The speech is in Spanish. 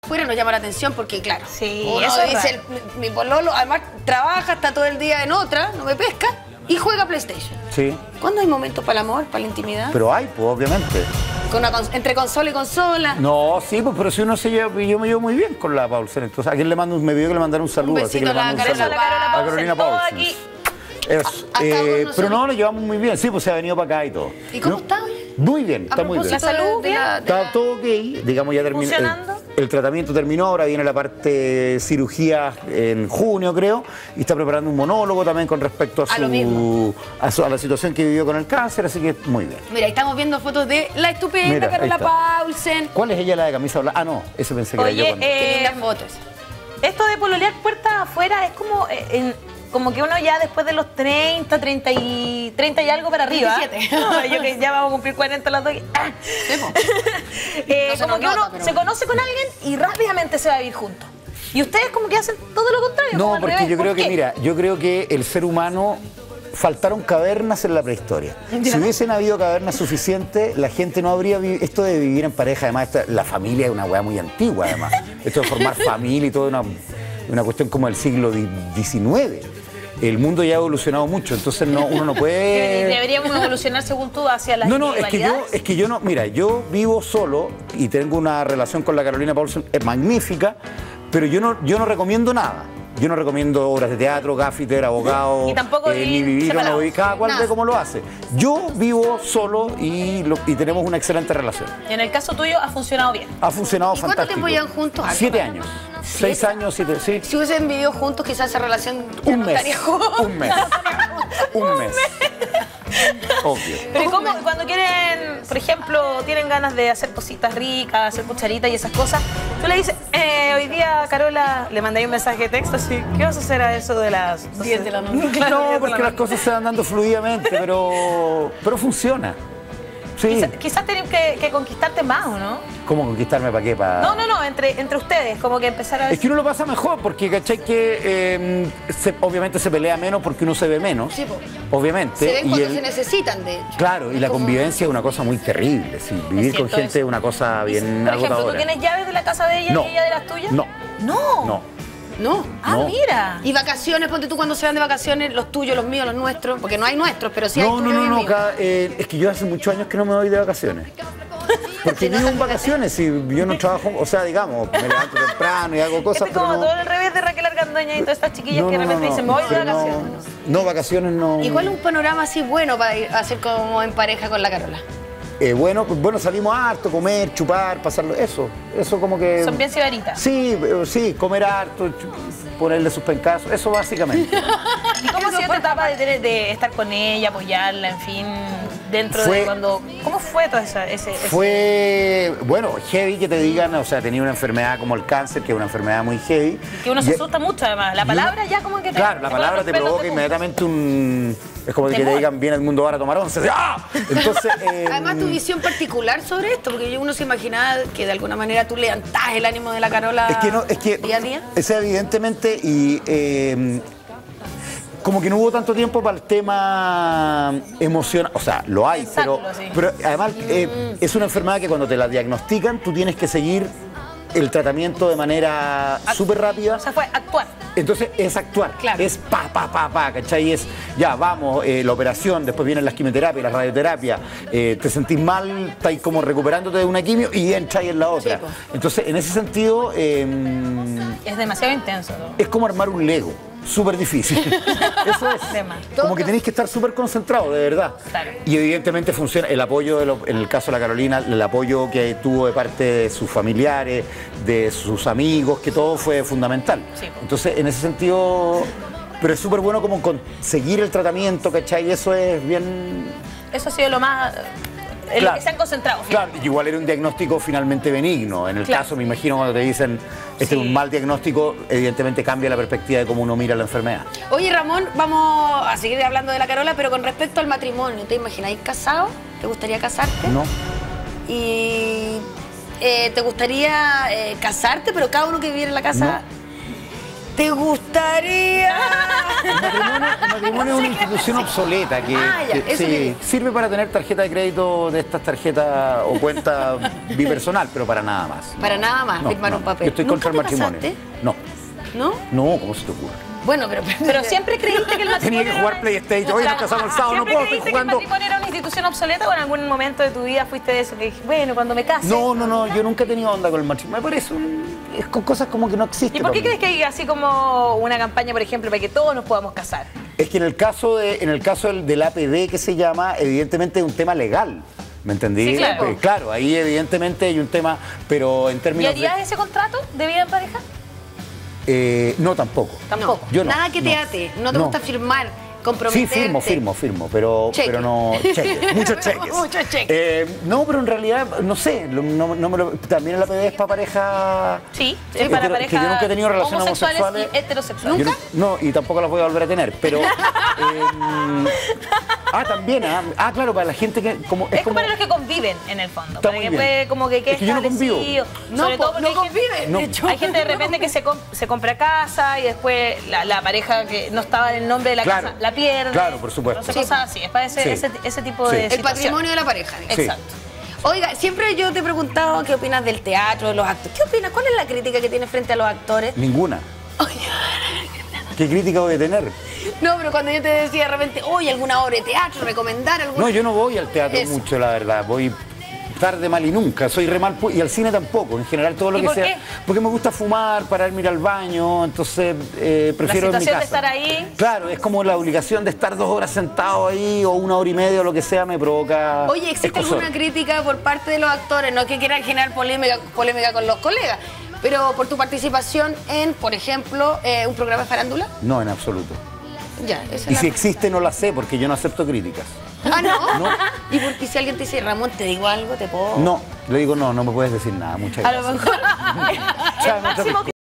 afuera nos llama la atención porque, claro, Sí, uno eso es dice, mi pololo, además trabaja, está todo el día en otra, no me pesca, y juega PlayStation. Sí. ¿Cuándo hay momentos para el amor, para la intimidad? Pero hay, pues, obviamente. Entre consola y consola. No, sí, pues, pero si uno se lleva, yo me llevo muy bien con la Paulsen. Entonces, ¿a quién le mando? Me pidió que le mandara un saludo. Un así que besito le a la mando un saludo. Carola A Carolina Paulsen, Paulsen. todo aquí. Pero no, lo llevamos muy bien. Sí, pues se ha venido para acá y todo. ¿Y cómo ¿No? está? Muy bien, A está muy bien. propósito de ¿Salud? de la- de la- Está todo ok, digamos, ya terminó. ¿Funcionando? El tratamiento terminó, ahora viene la parte de cirugía en junio, creo, y está preparando un monólogo también con respecto A lo mismo. a la situación que vivió con el cáncer, así que muy bien. Mira, ahí estamos viendo fotos de la estupenda Mira, ahí Carola está. Paulsen. ¿Cuál es ella, la de camisa blanca? Ah, no, eso pensé que Oye, era yo. Cuando... Qué lindas fotos. Esto de pololear puertas afuera es como que uno ya después de los 30 y algo para arriba. 27. No, yo que ya vamos a cumplir 40 las dos. ¡Ah! Sí, po. No se Como nos que uno nota, pero se bueno. conoce con alguien y rápidamente se va a vivir juntos. Y ustedes como que hacen todo lo contrario. como No, al porque revés. yo creo ¿Por que, qué? mira, yo creo que el ser humano faltaron cavernas en la prehistoria. Ya. Si hubiesen habido cavernas suficientes, la gente no habría esto de vivir en pareja, además la familia es una weá muy antigua, además. Esto de formar familia y todo una cuestión como del siglo XIX. El mundo ya ha evolucionado mucho, entonces uno no puede... Deberíamos evolucionar según tú hacia la No, individualidad. es que yo no, mira, yo vivo solo y tengo una relación con la Carolina Paulsen magnífica, pero yo no recomiendo nada. Yo no recomiendo obras de teatro, gaffiter, abogado, Y tampoco ni vivir vivir o no separados. vivir, cada cual Nada. ve cómo lo hace. Yo vivo solo y tenemos una excelente relación. Y en el caso tuyo ha funcionado bien. Ha funcionado ¿Y cuánto fantástico. tiempo llevan juntos? 7 años. 6 años, 7, sí. Si hubiesen vivido juntos, quizás esa relación ya Un no mes. estaría juntos. Un mes. Un mes. Obvio. Pero ¿y cómo cuando quieren, por ejemplo, tienen ganas de hacer cositas ricas, hacer cucharitas y esas cosas, tú le dices, hoy día, Carola, le mandé un mensaje de texto así, ¿qué vas a hacer a eso de las 10 de la noche? Claro, 10 No, de porque la las noche. cosas se van dando fluidamente, pero funciona. Sí. Quizás tienen que conquistarte más, ¿o no? ¿Cómo conquistarme para qué? No, entre ustedes, como que empezar a... Es que uno lo pasa mejor, porque ¿cachai? Que obviamente se pelea menos porque uno se ve menos. Sí, po. Obviamente. Se ven y cuando el- se necesitan, de hecho. Claro, y Es la como- convivencia es una cosa muy terrible. Sí. Vivir con cierto gente eso. es una cosa bien Por ejemplo, ¿tú agotadora. tienes llaves de la casa de ella No. y ella de las tuyas? No, No. no. No. Ah, No. mira. Y vacaciones, ponte tú cuando se van de vacaciones, los tuyos, los míos, los nuestros, porque no hay nuestros, pero sí hay No, tuyos y míos. es que yo hace muchos años que no me voy de vacaciones. Porque vivo en vacaciones y yo no trabajo, o sea, digamos, me levanto temprano y hago cosas, Este es como pero no... todo al revés de Raquel Argandoña y todas estas chiquillas que de repente dicen, me voy de pero vacaciones. No, vacaciones no... ¿Y cuál es un panorama así bueno para ir a hacer como en pareja con la Carola? Bueno, salimos harto, comer, chupar, pasarlo, eso como que... Son bien sibaritas. Sí, comer harto, ponerle sus pencazos, eso básicamente. ¿Y cómo ha sido esta etapa de estar con ella, apoyarla, en fin, dentro Fue- de cuando... ¿Cómo fue todo ese... Fue, bueno, heavy que te digan, o sea, tenía una enfermedad como el cáncer, que es una enfermedad muy heavy. Que uno se Y- asusta mucho, además. La palabra ya como que te... Claro, la pone palabra los te pelos provoca de punta. inmediatamente un... Es como que te Temor. digan, viene el mundo ahora a tomar once. ¡Ah! Entonces... Además, tu visión particular sobre esto, porque uno se imaginaba que de alguna manera tú levantás el ánimo de la Carola es que día a día. o sea, evidentemente, y como que no hubo tanto tiempo para el tema emocional, o sea, lo hay, Pensándolo, sí. pero además es una enfermedad que cuando te la diagnostican tú tienes que seguir el tratamiento de manera súper rápida. O sea, fue actuar. Entonces es actuar, Claro. es ¿cachai? Es ya, vamos, la operación, después vienen las quimioterapias, la radioterapia, te sentís mal, estáis como recuperándote de una quimio y entráis en la otra. Sí, po. Entonces, en ese sentido, Es demasiado intenso, ¿no? es como armar un Lego, súper difícil. Eso es. De más. Como que tenéis que estar súper concentrado, de verdad. Claro. Y evidentemente funciona el apoyo, en el caso de la Carolina, el apoyo que tuvo de parte de sus familiares, de sus amigos, que todo fue fundamental. Sí. Entonces, en ese sentido, pero es súper bueno como conseguir el tratamiento, ¿cachai? Eso es bien... Eso ha sido lo más... En lo Claro. que se han concentrado. Claro, y igual era un diagnóstico finalmente benigno. En el Claro. caso, me imagino, cuando te dicen, este es un mal diagnóstico, evidentemente cambia la perspectiva de cómo uno mira la enfermedad. Oye, Ramón, vamos a seguir hablando de la Carola, pero con respecto al matrimonio, ¿te imagináis casado? ¿Te gustaría casarte? ¿No? ¿Y te gustaría casarte, pero cada uno que viviera en la casa? ¿Te gustaría? El matrimonio es una institución obsoleta que, ya, que eso sí, que- sirve para tener tarjeta de crédito de estas tarjetas o cuenta bipersonal, pero para nada más. Para nada más, No, firmar no. un papel. Yo estoy ¿Nunca contra el te matrimonio. casaste? No, ¿No? no, ¿cómo se te ocurre? Bueno, Pero siempre creíste que el matrimonio... Tenía que jugar PlayStation. Hoy nos casamos el sábado, no ¿Siempre puedo, estoy creíste jugando. que el matrimonio era una institución obsoleta o en algún momento de tu vida fuiste de eso que dije, bueno, cuando me case... No, yo nunca he tenido onda con el matrimonio. Me parece es con cosas como que no existen. ¿Y por qué para mí. crees que hay así como una campaña, por ejemplo, para que todos nos podamos casar? Es que en el caso del APD que se llama, evidentemente es un tema legal. ¿Me entendí? Sí, claro. Claro, ahí evidentemente hay un tema, pero en ¿Y términos harías ese contrato de vida en pareja? no, tampoco. Tampoco. Yo no, Nada que te no. ate. No te No. gusta firmar, Sí, comprometerte. firmo, pero no cheques, muchos cheques. Muchos cheques. No, pero en realidad, no sé, también el APD es para pareja. Sí, que es para yo- parejas que yo nunca he tenido relaciones homosexuales homosexuales. y heterosexuales. Yo no, y tampoco las voy a volver a tener, pero... también, claro, para la gente que... Es como para los que conviven, en el fondo. Está Para muy que bien. puede como que quede Es que yo no convivo. establecido. No, Sobre todo porque no hay gente- conviven. No. De hecho, Hay gente de repente que se compra casa y después la pareja que no estaba en el nombre de la Claro. casa la pierde. Claro, por supuesto. Entonces, cosas así. Es para Sí. ese tipo Sí. de El el situación. patrimonio de la pareja. digamos. Sí. Exacto. Oiga, siempre yo te he preguntado qué opinas del teatro, de los actores. ¿Qué opinas? ¿Cuál es la crítica que tienes frente a los actores? Ninguna. ¿Qué crítica voy a tener? No, pero cuando yo te decía de repente, oye, alguna obra de teatro, recomendar alguna. No, yo no voy al teatro Eso. mucho, la verdad. Voy tarde, mal y nunca. Soy re mal y al cine tampoco. En general, todo lo ¿Y que por sea. qué? Porque me gusta fumar, pararme ir al baño. Entonces, prefiero en mi situación casa. de estar ahí. Claro, es como la obligación de estar 2 horas sentado ahí o 1 hora y media o lo que sea, me provoca. Oye, ¿existe escozor. alguna crítica por parte de los actores? No que quieran generar polémica con los colegas, pero por tu participación en, por ejemplo, un programa de farándula. No, en absoluto. Ya, esa Y es si la... existe, no la sé, porque yo no acepto críticas. Ah, ¿no? No. ¿Y porque si alguien te dice, Ramón, te digo algo, te puedo...? No, le digo no me puedes decir nada. Muchas A gracias. lo mejor Chao, el máximo